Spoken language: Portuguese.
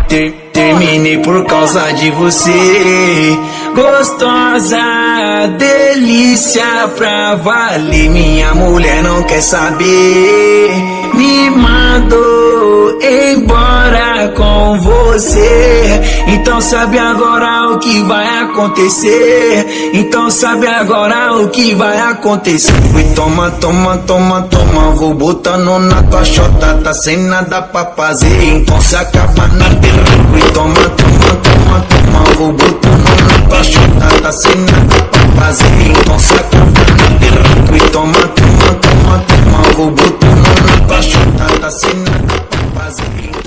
Terminei por causa de você. Gostosa, delícia pra valer. Minha mulher não quer saber. Me mandou embora com você. Então sabe agora o que vai acontecer. Então sabe agora o que vai acontecer. Fui toma, toma, toma, toma. Vou botando na tua chota. Tá sem nada pra fazer, então se acaba na terra. Fui toma, toma, toma, toma. Vou botando na tua chota. Tá sem nada pra fazer, então se acaba na terra. Fui toma, toma, toma, toma. Vou botando na tua chota. Tá sem nada pra fazer.